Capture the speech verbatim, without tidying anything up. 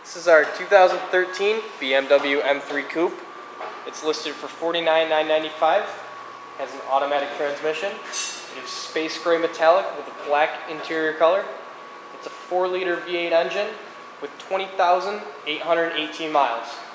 This is our two thousand thirteen B M W M three Coupe. It's listed for forty-nine thousand nine hundred ninety-five dollars. Has an automatic transmission. It is space gray metallic with a black interior color. It's a four liter V eight engine with twenty thousand eight hundred eighteen miles.